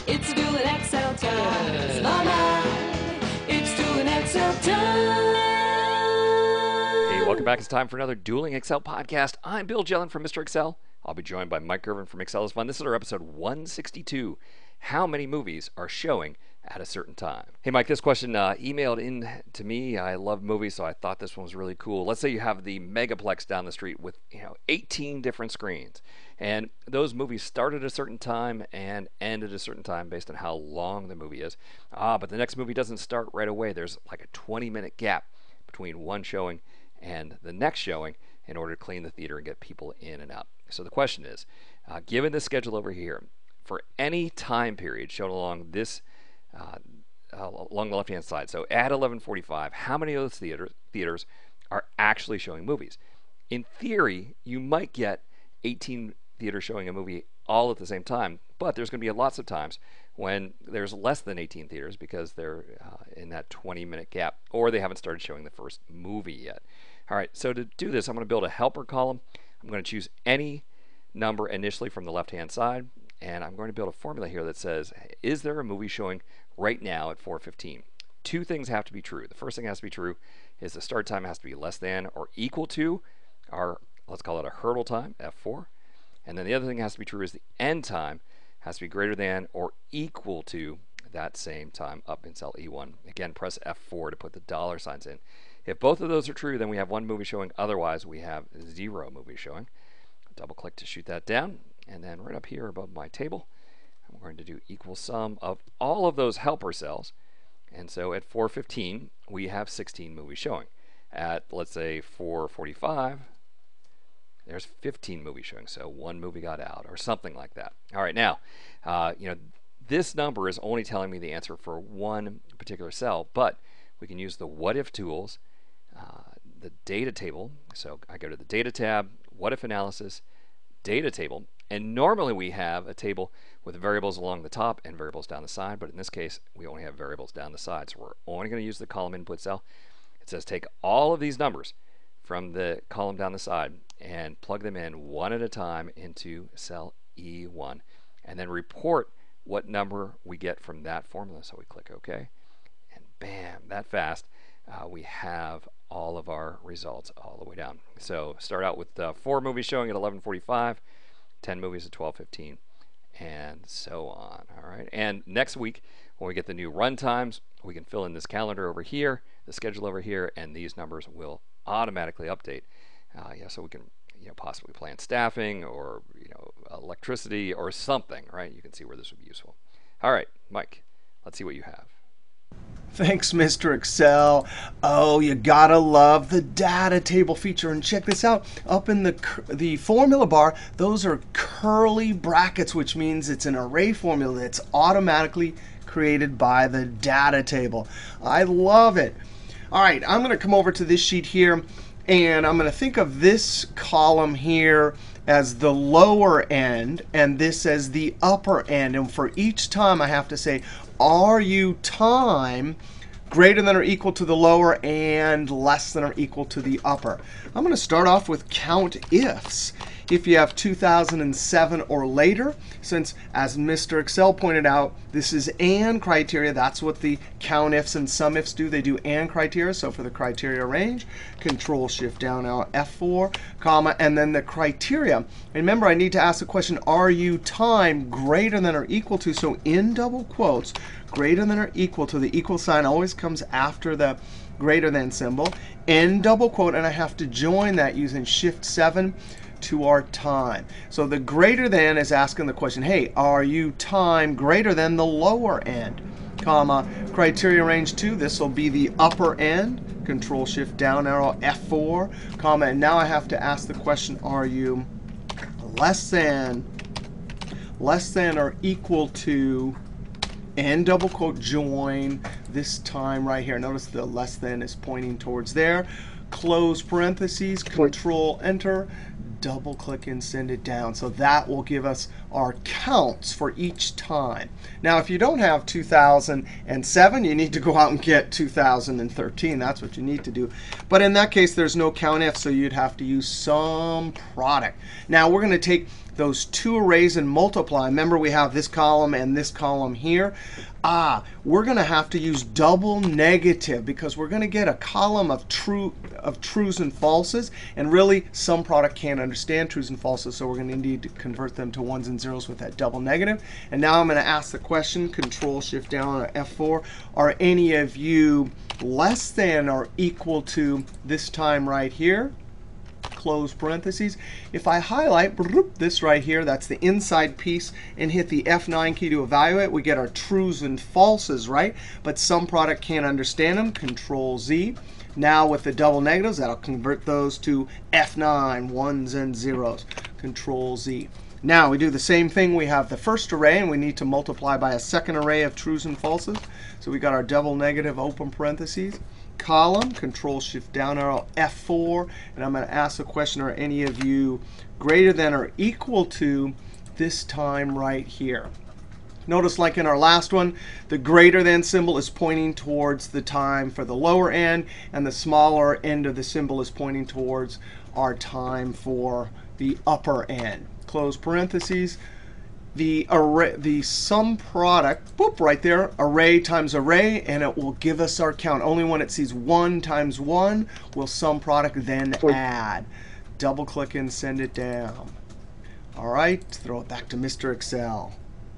It's Dueling Excel time. It's my. It's Dueling Excel time. Hey, welcome back. It's time for another Dueling Excel podcast. I'm Bill Jelen from Mr. Excel. I'll be joined by Mike Girvin from Excel is Fun. This is our episode 162. How many movies are showing at a certain time? Hey, Mike, this question emailed in to me. I love movies, so I thought this one was really cool. Let's say you have the megaplex down the street with 18 different screens, and those movies start at a certain time and end at a certain time based on how long the movie is. But the next movie doesn't start right away. There's like a 20-minute gap between one showing and the next showing in order to clean the theater and get people in and out. So the question is, given the schedule over here, for any time period shown along this along the left-hand side, so at 11:45, how many of those theaters are actually showing movies? In theory, you might get 18 theaters showing a movie all at the same time, but there's going to be lots of times when there's less than 18 theaters because they're in that 20-minute gap, or they haven't started showing the first movie yet. All right, so to do this, I'm going to build a helper column. I'm going to choose any number initially from the left-hand side, and I'm going to build a formula here that says, is there a movie showing right now at 4:15? Two things have to be true. The first thing has to be true is the start time has to be less than or equal to our, let's call it a hurdle time, F4. And then the other thing has to be true is the end time has to be greater than or equal to that same time up in cell E1. Again, press F4 to put the dollar signs in. If both of those are true, then we have one movie showing. Otherwise, we have 0 movies showing. Double click to shoot that down. And then right up here above my table, I'm going to do equal sum of all of those helper cells. And so at 4:15, we have 16 movies showing. At, let's say, 4:45, there's 15 movies showing. So one movie got out or something like that. All right, now, this number is only telling me the answer for one particular cell, but we can use the what if tools, the data table. So I go to the data tab, what if analysis, data table, and normally we have a table with variables along the top and variables down the side, but in this case we only have variables down the side, so we're only going to use the column input cell. It says take all of these numbers from the column down the side and plug them in one at a time into cell E1, and then report what number we get from that formula. So we click OK, and bam, that fast we have all of our results all the way down. So start out with 4 movies showing at 11:45, 10 movies at 12:15, and so on. All right. And next week, when we get the new run times, we can fill in this calendar over here, the schedule over here, and these numbers will automatically update. So we can possibly plan staffing or electricity or something. Right. You can see where this would be useful. All right, Mike. Let's see what you have. Thanks, Mr. Excel. Oh, you gotta love the data table feature. And check this out. Up in the formula bar, those are curly brackets, which means it's an array formula that's automatically created by the data table. I love it. All right, I'm going to come over to this sheet here, and I'm going to think of this column here as the lower end and this as the upper end. And for each time, I have to say, are you time greater than or equal to the lower and less than or equal to the upper? I'm going to start off with COUNTIFs. If you have 2007 or later, since as Mr. Excel pointed out, this is AND criteria. That's what the COUNTIFs and SUMIFs do. They do AND criteria. So for the criteria range, Control Shift down now F4, comma, and then the criteria. And remember, I need to ask the question, are you time greater than or equal to? So in double quotes, greater than or equal to, the equal sign always comes after the greater than symbol, in double quote, and I have to join that using Shift 7 to our time. So the greater than is asking the question, hey, are you time greater than the lower end? Comma, criteria range 2, this will be the upper end. Control Shift down arrow F4, comma, and now I have to ask the question, are you less than or equal to, and double quote join this time right here. Notice the less than is pointing towards there. Close parentheses, Control Enter, double click and send it down. So that will give us our counts for each time. Now, if you don't have 2007, you need to go out and get 2013. That's what you need to do. But in that case, there's no COUNTIF, so you'd have to use SUMPRODUCT. Now, we're going to take those two arrays and multiply. Remember, we have this column and this column here. We're going to have to use double negative because we're going to get a column of trues and falses. And really, some product can't understand trues and falses, so we're going to need to convert them to ones and zeros with that double negative. And now I'm going to ask the question, Control-Shift down or F4, are any of you less than or equal to this time right here? Close parentheses. If I highlight this right here, that's the inside piece, and hit the F9 key to evaluate, we get our trues and falses, right? But some product can't understand them. Control-Z. Now with the double negatives, that'll convert those to F9, ones and zeros. Control-Z. Now we do the same thing. We have the first array, and we need to multiply by a second array of trues and falses. So we got our double negative, open parentheses. Column, Control-Shift down arrow, F4. And I'm going to ask the question, are any of you greater than or equal to this time right here? Notice, like in our last one, the greater than symbol is pointing towards the time for the lower end, and the smaller end of the symbol is pointing towards our time for the upper end. Close parentheses. The array, the sum product, boop, right there, array times array, and it will give us our count. Only when it sees 1 times 1 will sum product then add. Double click and send it down. All right, throw it back to Mr. Excel.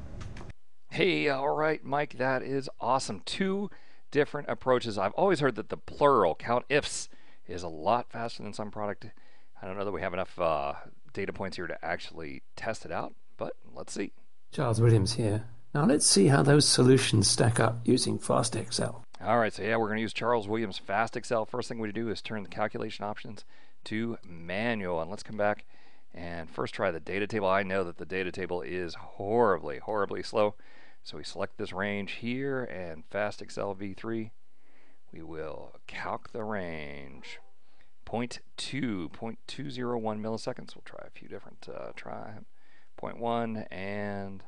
Hey, all right, Mike, that is awesome. Two different approaches. I've always heard that the plural, COUNTIFs, is a lot faster than SUMPRODUCT. I don't know that we have enough data points here to actually test it out, but let's see. Charles Williams here. Now let's see how those solutions stack up using Fast Excel. All right, so yeah, we're going to use Charles Williams Fast Excel. First thing we do is turn the calculation options to manual. And let's come back and first try the data table. I know that the data table is horribly, horribly slow. So we select this range here and Fast Excel V3. We will calc the range. 0.201 milliseconds. We'll try a few different, try 0.1 and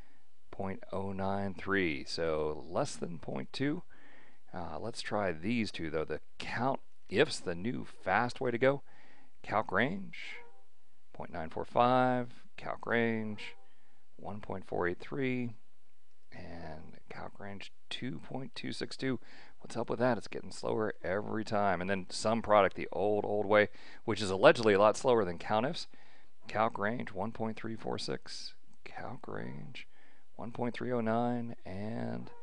0.093. So less than 0.2. Let's try these two, though. The COUNTIFs, the new fast way to go. Calc range, 0.945. Calc range, 1.483. And calc range 2.262. What's up with that? It's getting slower every time. And then sum product the old way, which is allegedly a lot slower than COUNTIFs. Calc range 1.346. Calc range 1.309 and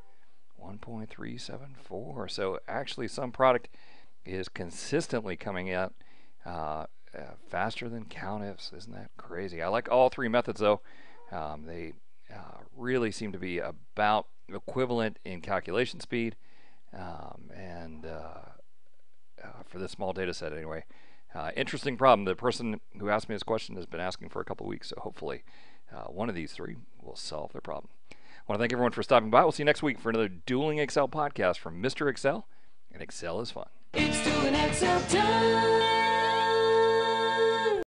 1.374. So actually sum product is consistently coming out faster than COUNTIFs. Isn't that crazy? I like all three methods though. They really seem to be about equivalent in calculation speed, and for this small data set anyway. Interesting problem. The person who asked me this question has been asking for a couple weeks, so hopefully one of these three will solve their problem. I want to thank everyone for stopping by. We'll see you next week for another Dueling Excel podcast from Mr. Excel, and Excel is fun. It's Dueling Excel time.